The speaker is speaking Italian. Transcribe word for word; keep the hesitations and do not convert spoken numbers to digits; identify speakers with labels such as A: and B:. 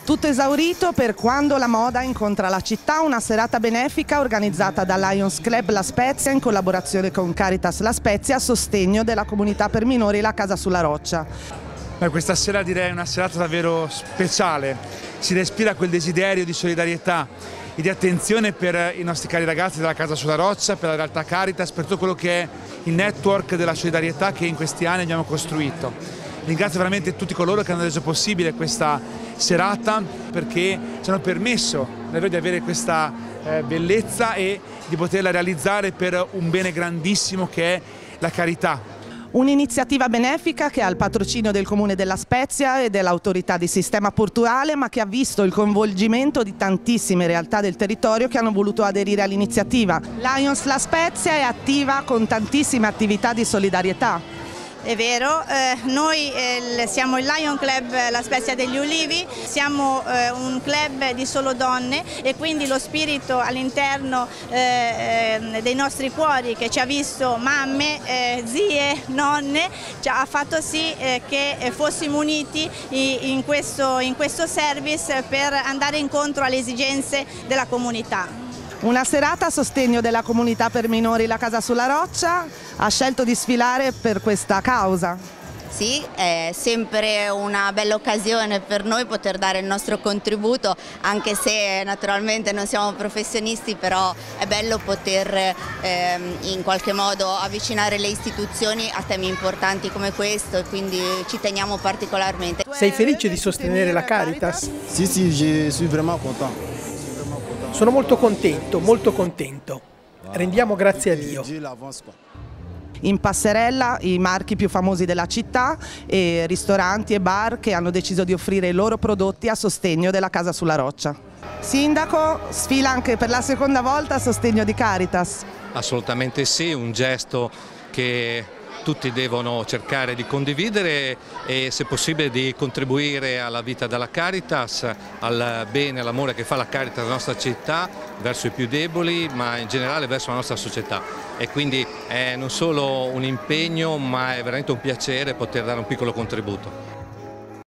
A: Tutto esaurito per Quando la moda incontra la città, una serata benefica organizzata da Lions Club La Spezia in collaborazione con Caritas La Spezia a sostegno della comunità per minori La Casa sulla Roccia.
B: Beh, questa sera direi una serata davvero speciale, si respira quel desiderio di solidarietà e di attenzione per i nostri cari ragazzi della Casa sulla Roccia, per la realtà Caritas, per tutto quello che è il network della solidarietà che in questi anni abbiamo costruito. Ringrazio veramente tutti coloro che hanno reso possibile questa serata, perché ci hanno permesso davvero di avere questa eh, bellezza e di poterla realizzare per un bene grandissimo che è la carità.
A: Un'iniziativa benefica che ha il patrocinio del Comune della Spezia e dell'autorità di sistema portuale, ma che ha visto il coinvolgimento di tantissime realtà del territorio che hanno voluto aderire all'iniziativa. Lions La Spezia è attiva con tantissime attività di solidarietà.
C: È vero, eh, noi eh, siamo il Lion Club La Spezia degli Ulivi, siamo eh, un club di solo donne e quindi lo spirito all'interno eh, dei nostri cuori che ci ha visto mamme, eh, zie, nonne, ci ha fatto sì eh, che fossimo uniti in questo, in questo service per andare incontro alle esigenze della comunità.
A: Una serata a sostegno della comunità per minori La Casa sulla Roccia ha scelto di sfilare per questa causa.
D: Sì, è sempre una bella occasione per noi poter dare il nostro contributo, anche se naturalmente non siamo professionisti, però è bello poter ehm, in qualche modo avvicinare le istituzioni a temi importanti come questo e quindi ci teniamo particolarmente.
E: Sei felice di sostenere la Caritas?
F: Sì, sì, je suis vraiment content.
E: Sono molto contento, molto contento. Rendiamo grazie a Dio.
A: In passerella i marchi più famosi della città e ristoranti e bar che hanno deciso di offrire i loro prodotti a sostegno della Casa sulla Roccia. Sindaco, sfila anche per la seconda volta a sostegno di Caritas.
G: Assolutamente sì, un gesto che tutti devono cercare di condividere e se possibile di contribuire alla vita della Caritas, al bene, all'amore che fa la Caritas alla nostra città, verso i più deboli ma in generale verso la nostra società, e quindi è non solo un impegno ma è veramente un piacere poter dare un piccolo contributo.